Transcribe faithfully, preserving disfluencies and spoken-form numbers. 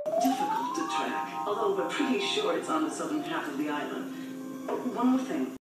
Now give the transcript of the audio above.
Difficult to track, although we're pretty sure it's on the southern half of the island. Oh, one more thing.